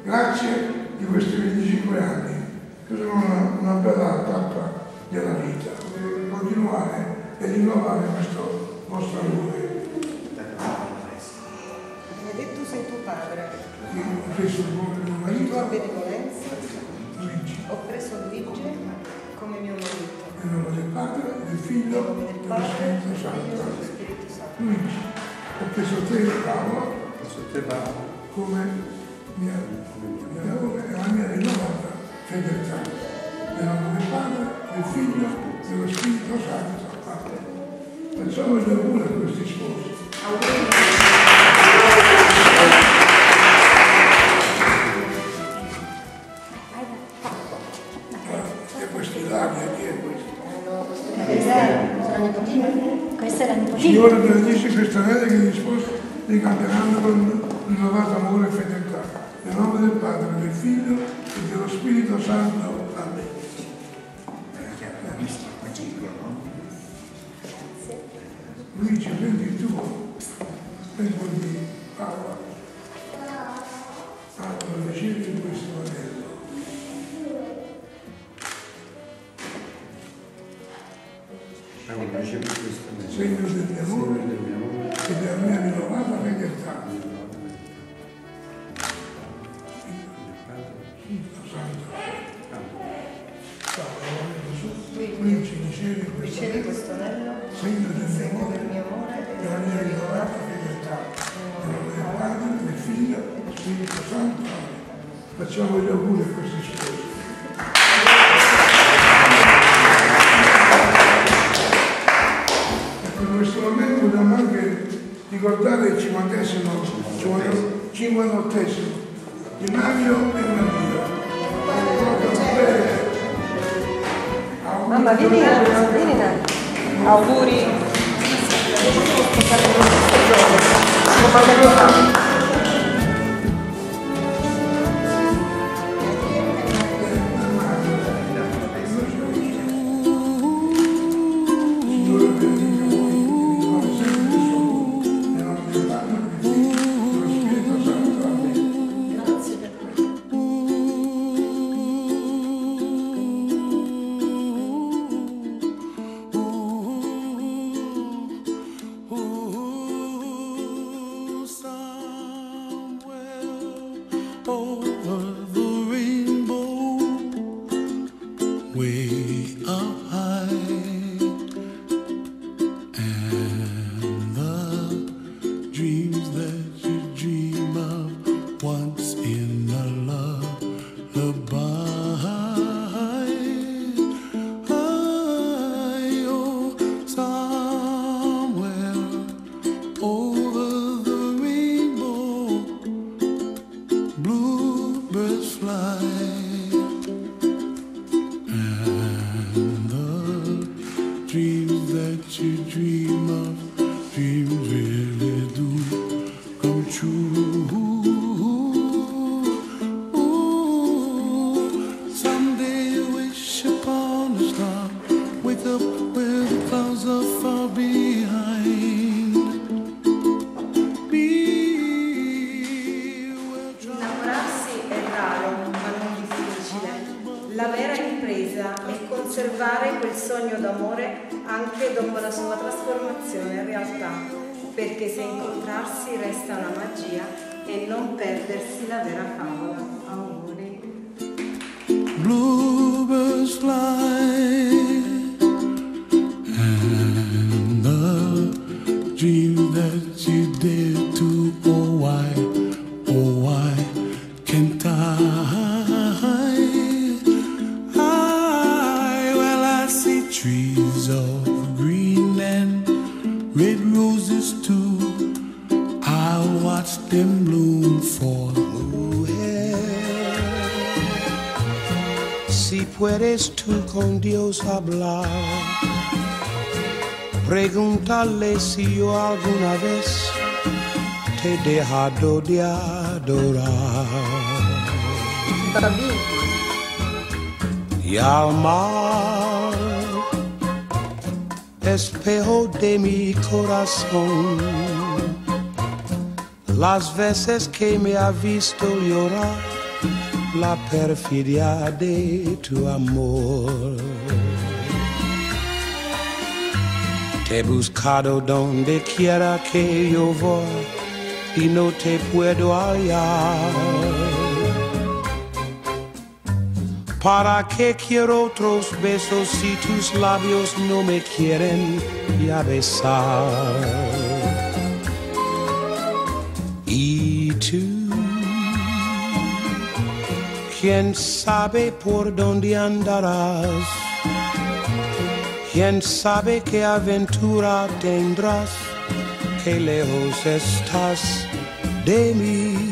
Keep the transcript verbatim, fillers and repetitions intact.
Grazie di questi venticinque anni, che sono una, una bella tappa della vita, per continuare e rinnovare questo vostro amore. E tu sei tuo padre. Io ho preso come mio marito. Tua benevolenza. Luigi. Ho preso Luigi come mio marito. Nel nome del Padre, del Figlio Nel nome e del dello Padre, Spirito del Santo. Figlio e dello Spirito Santo. Luigi, ho preso te Paolo Preso te Paolo come mia, mia amore e la mia rinnovata fedeltà. Nel nome del Padre, del Figlio e dello Spirito Santo. Amen. Facciamo gli auguri a questi sposi. E questi labi, chi è questo? Questa è la nipotina. Signore benedice queste anelle che gli sposi li cambieranno con rinnovato amore e fedeltà. Nel nome del Padre, del Figlio e dello Spirito Santo. Amen. Luigi, prendi il tuo, prendi quello di Paolo. Paolo, ricevi questo anello. Segno del mio amore e della mia rinnovata fedeltà. Luigi, Ricevi questo anello, segno del mio segno amore del mio amore e e della mia rinnovata fedeltà. Nel nome del Padre, del Figlio e dello Spirito Santo. Amen. Facciamo gli auguri a questi sposi. E per questo momento dobbiamo anche ricordare il cinquantesimo, cinquantottesimo di Mario e Maria. Mamma, vieni, vieni là. Auguri. La vera impresa è conservare quel sogno d'amore anche dopo la sua trasformazione in realtà, perché se incontrarsi resta una magia e non perdersi la vera favola. Auguri. Bluebirds fly and the dream that you did to, oh why, oh why can't I? Trees of green and red roses too, I'll watch them bloom for mujer. Si puedes tú con Dios hablar, pregúntale si yo alguna vez te he dejado de adorar y amar. Espejo de mi corazón, las veces que me ha visto llorar, la perfidia de tu amor. Te he buscado donde quiera que yo voy y no te puedo hallar. ¿Para qué quiero otros besos si tus labios no me quieren ya besar? Y tú, ¿quién sabe por dónde andarás? ¿Quién sabe qué aventura tendrás? Qué lejos estás de mí.